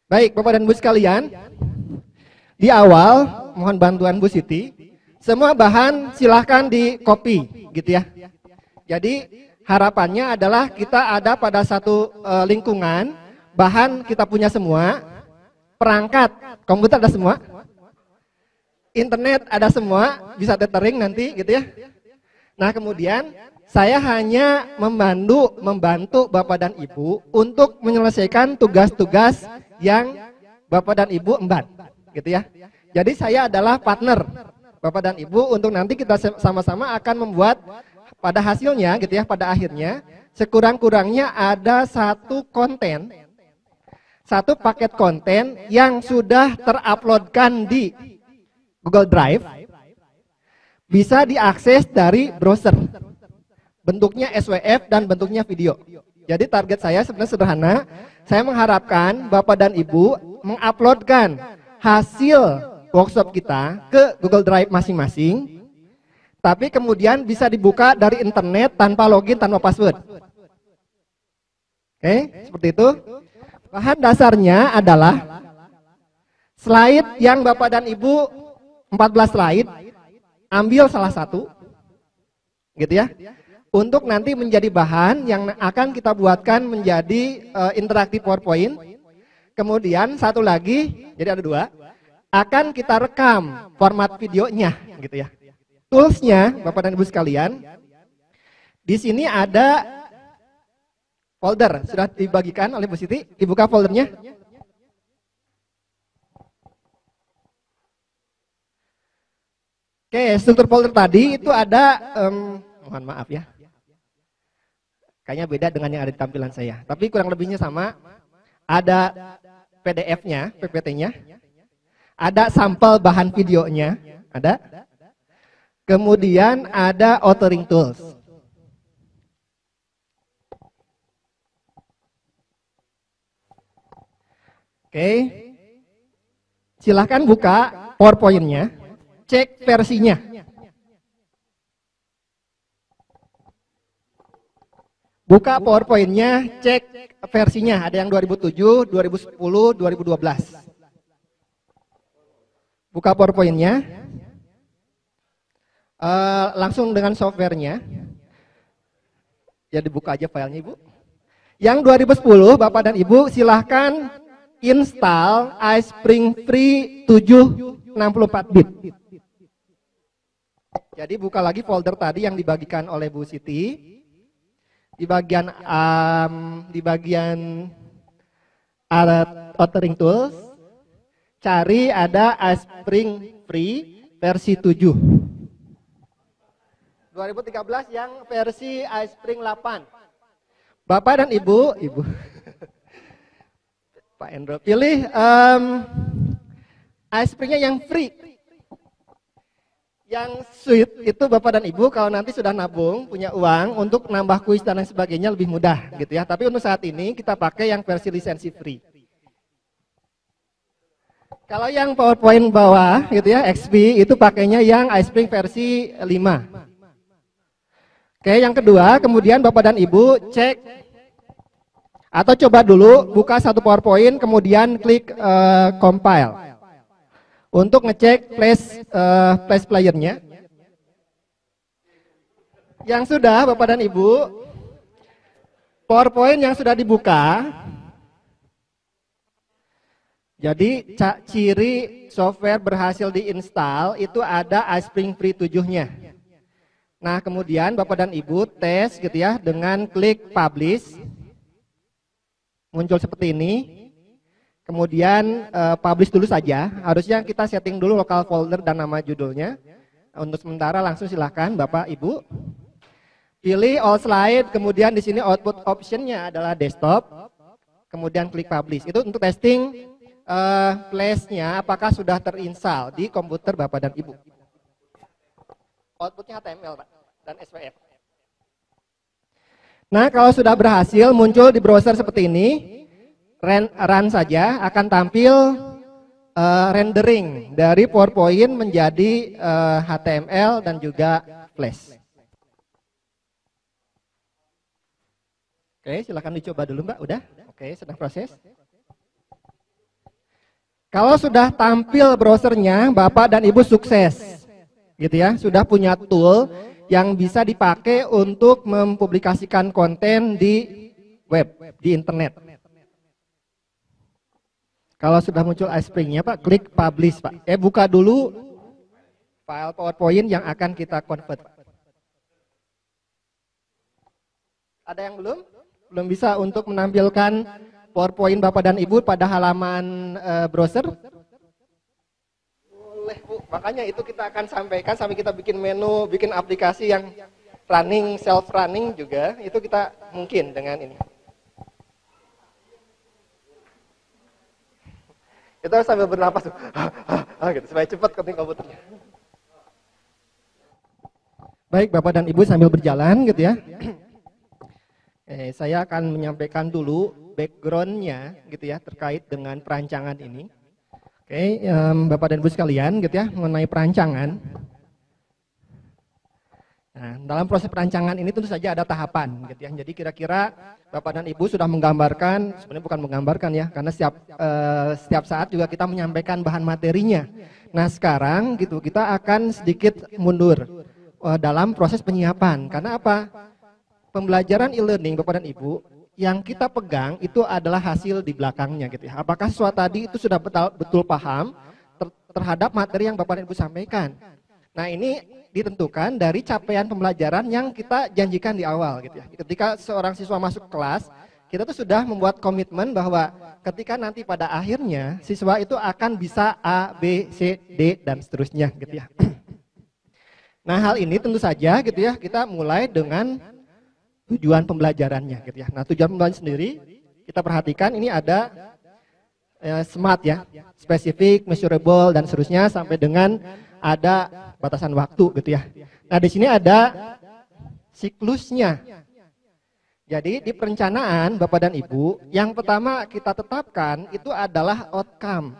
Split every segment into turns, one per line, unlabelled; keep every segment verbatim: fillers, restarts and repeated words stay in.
Baik, Bapak dan Ibu sekalian, di awal mohon bantuan Bu Siti. Semua bahan silahkan di copy, gitu ya. Jadi harapannya adalah kita ada pada satu e, lingkungan, bahan kita punya semua, perangkat komputer ada semua, internet ada semua, bisa tethering nanti, gitu ya. Nah kemudian saya hanya membantu membantu Bapak dan Ibu untuk menyelesaikan tugas-tugas yang Bapak dan Ibu emban, gitu ya. Jadi saya adalah partner Bapak dan Ibu untuk nanti kita sama-sama akan membuat pada hasilnya, gitu ya, pada akhirnya sekurang-kurangnya ada satu konten, satu paket konten yang sudah teruploadkan di Google Drive, bisa diakses dari browser. Bentuknya S W F dan bentuknya video. Jadi target saya sebenarnya sederhana. Saya mengharapkan Bapak dan Ibu menguploadkan hasil workshop kita ke Google Drive masing-masing. Tapi kemudian bisa dibuka dari internet tanpa login, tanpa password. Oke, seperti itu. Bahan dasarnya adalah slide yang Bapak dan Ibu empat belas slide. Ambil salah satu. Gitu ya. Untuk nanti menjadi bahan yang akan kita buatkan menjadi uh, interaktif PowerPoint. Kemudian satu lagi, jadi ada dua, akan kita rekam format videonya, gitu ya. Toolsnya, Bapak dan Ibu sekalian, di sini ada folder, sudah dibagikan oleh Bu Siti, dibuka foldernya. Oke, struktur folder tadi itu ada, um, mohon maaf ya. Kayaknya beda dengan yang ada di tampilan saya. Tapi kurang lebihnya sama. Ada P D F-nya, P P T-nya. Ada sampel bahan videonya. Ada. Kemudian ada authoring tools. Oke. Silahkan buka PowerPoint-nya. Cek versinya. Buka PowerPoint-nya, cek versinya. Ada yang dua ribu tujuh, dua ribu sepuluh, dua ribu dua belas. Buka PowerPoint-nya. Uh, langsung dengan software-nya. Ya dibuka aja filenya Ibu. Yang dua ribu sepuluh, Bapak dan Ibu silahkan install iSpring Free tujuh enam puluh empat bit. Jadi buka lagi folder tadi yang dibagikan oleh Bu Siti. Di bagian um, di bagian alat authoring tools, cari ada iSpring Free versi tujuh. dua ribu tiga belas yang versi iSpring delapan. Bapak dan Ibu, Ibu Pak Endro, pilih um, iSpring-nya yang free. Yang suite itu Bapak dan Ibu kalau nanti sudah nabung, punya uang untuk nambah kuis dan lain sebagainya lebih mudah, gitu ya. Tapi untuk saat ini kita pakai yang versi lisensi free. Kalau yang PowerPoint bawah, gitu ya, X P itu pakainya yang iSpring versi lima. Oke, yang kedua, kemudian Bapak dan Ibu cek atau coba dulu buka satu PowerPoint, kemudian klik uh, compile. Untuk ngecek flash, uh, flash player-nya. Yang sudah Bapak dan Ibu, PowerPoint yang sudah dibuka. Jadi ciri software berhasil diinstal itu ada iSpring Free tujuh-nya. Nah kemudian Bapak dan Ibu tes gitu ya dengan klik publish. Muncul seperti ini. Kemudian uh, publish dulu saja, harusnya kita setting dulu local folder dan nama judulnya. Untuk sementara langsung silahkan Bapak Ibu. Pilih all slide, kemudian di sini output optionnya adalah desktop. Kemudian klik publish, itu untuk testing uh, flash-nya apakah sudah terinstall di komputer Bapak dan Ibu. Outputnya H T M L Pak, dan S W F. Nah kalau sudah berhasil muncul di browser seperti ini, Run, run saja akan tampil uh, rendering dari PowerPoint menjadi uh, H T M L dan juga Flash. Oke, silakan dicoba dulu Mbak. Udah? Oke, sedang proses. Kalau sudah tampil browsernya, Bapak dan Ibu sukses, gitu ya, sudah punya tool yang bisa dipakai untuk mempublikasikan konten di web, di internet. Kalau sudah muncul iSpring-nya Pak, klik publish Pak. Eh buka dulu file PowerPoint yang akan kita convert. Ada yang belum? Belum bisa untuk menampilkan PowerPoint Bapak dan Ibu pada halaman e, browser? Boleh Bu, makanya itu kita akan sampaikan sampai kita bikin menu, bikin aplikasi yang running, self running juga, itu kita mungkin dengan ini. Kita sambil bernapas gitu, supaya cepat ketik komputernya. Baik Bapak dan Ibu sambil berjalan gitu ya. Eh, saya akan menyampaikan dulu background-nya gitu ya terkait dengan perancangan ini. Oke, um, Bapak dan Ibu sekalian gitu ya mengenai perancangan. Nah, dalam proses perancangan ini tentu saja ada tahapan gitu ya. Jadi kira-kira Bapak dan Ibu sudah menggambarkan, sebenarnya bukan menggambarkan ya, karena setiap uh, setiap saat juga kita menyampaikan bahan materinya. Nah, sekarang gitu kita akan sedikit mundur uh, dalam proses penyiapan. Karena apa? Pembelajaran e-learning Bapak dan Ibu yang kita pegang itu adalah hasil di belakangnya gitu ya. Apakah siswa tadi itu sudah betul, betul paham ter, terhadap materi yang Bapak dan Ibu sampaikan. Nah, ini ditentukan dari capaian pembelajaran yang kita janjikan di awal gitu ya. Ketika seorang siswa masuk kelas, kita tuh sudah membuat komitmen bahwa ketika nanti pada akhirnya siswa itu akan bisa A, B, C, D dan seterusnya gitu ya. Nah, hal ini tentu saja gitu ya kita mulai dengan tujuan pembelajarannya gitu ya. Nah, tujuan pembelajaran sendiri kita perhatikan ini ada eh, SMART ya, specific, measurable dan seterusnya sampai dengan ada batasan waktu gitu ya. Nah, di sini ada siklusnya. Jadi di perencanaan Bapak dan Ibu, yang pertama kita tetapkan itu adalah outcome.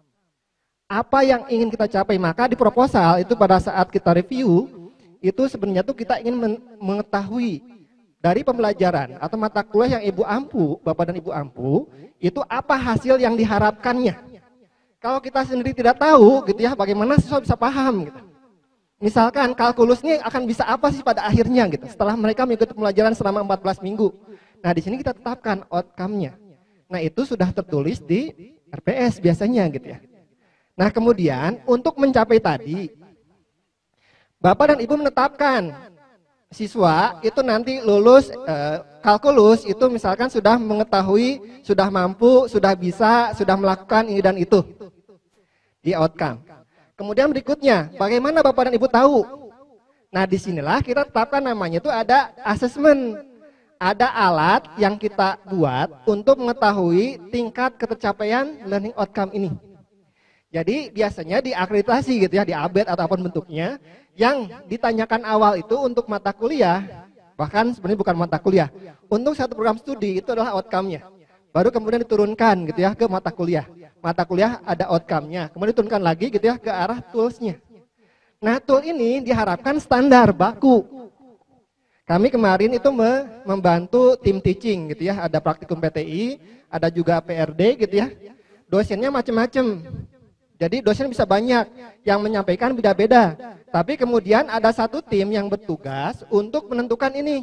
Apa yang ingin kita capai, maka di proposal itu pada saat kita review itu sebenarnya tuh kita ingin mengetahui dari pembelajaran atau mata kuliah yang Ibu ampu, Bapak dan Ibu ampu, itu apa hasil yang diharapkannya. Kalau kita sendiri tidak tahu gitu ya, bagaimana siswa bisa paham gitu. Misalkan kalkulus ini akan bisa apa sih pada akhirnya gitu, setelah mereka mengikuti pembelajaran selama empat belas minggu. Nah, di sini kita tetapkan outcome-nya. Nah, itu sudah tertulis di R P S biasanya gitu ya. Nah, kemudian untuk mencapai tadi, Bapak dan Ibu menetapkan siswa itu nanti lulus eh, kalkulus itu misalkan sudah mengetahui, sudah mampu, sudah bisa, sudah melakukan ini dan itu di outcome. Kemudian berikutnya, bagaimana Bapak dan Ibu tahu? Nah, disinilah kita tetapkan namanya itu ada assessment. Ada alat yang kita buat untuk mengetahui tingkat ketercapaian learning outcome ini. Jadi biasanya diakreditasi gitu ya, di A B E T ataupun bentuknya. Yang ditanyakan awal itu untuk mata kuliah, bahkan sebenarnya bukan mata kuliah, untuk satu program studi itu adalah outcome-nya. Baru kemudian diturunkan gitu ya ke mata kuliah. Mata kuliah ada outcome-nya, kemudian diturunkan lagi gitu ya ke arah tools-nya. Nah, tool ini diharapkan standar baku. Kami kemarin itu membantu tim teaching gitu ya, ada praktikum P T I, ada juga P R D gitu ya. Dosennya macam-macam. Jadi dosen bisa banyak, yang menyampaikan beda-beda. Tapi kemudian ada satu tim yang bertugas untuk menentukan ini.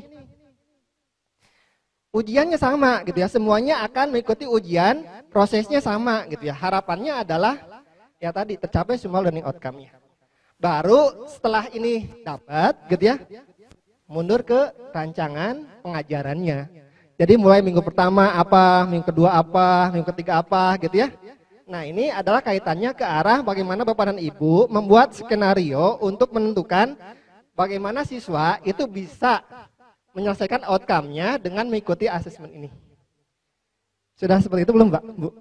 Ujiannya sama gitu ya, semuanya akan mengikuti ujian, prosesnya sama gitu ya. Harapannya adalah ya tadi tercapai semua learning outcome-nya. Baru setelah ini dapat gitu ya, mundur ke rancangan pengajarannya. Jadi mulai minggu pertama apa, minggu kedua apa, minggu ketiga apa gitu ya. Nah, ini adalah kaitannya ke arah bagaimana Bapak dan Ibu membuat skenario untuk menentukan bagaimana siswa itu bisa menyelesaikan outcome-nya dengan mengikuti asesmen ini. Sudah seperti itu belum, Pak? Bu?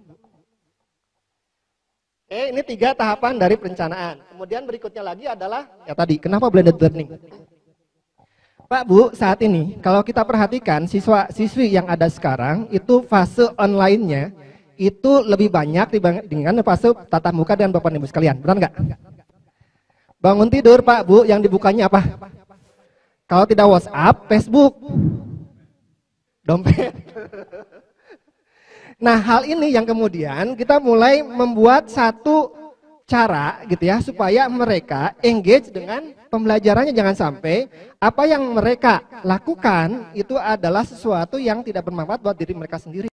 Oke, ini tiga tahapan dari perencanaan. Kemudian berikutnya lagi adalah, ya tadi, kenapa blended learning? Pak, Bu, saat ini kalau kita perhatikan siswa-siswi yang ada sekarang itu fase online-nya itu lebih banyak dibandingkan fase tatap muka dengan Bapak dan Ibu sekalian, benar nggak? Bangun tidur Pak Bu, yang dibukanya apa? Kalau tidak WhatsApp, Facebook, dompet. Nah, hal ini yang kemudian kita mulai membuat satu cara gitu ya supaya mereka engage dengan pembelajarannya. Jangan sampai apa yang mereka lakukan itu adalah sesuatu yang tidak bermanfaat buat diri mereka sendiri.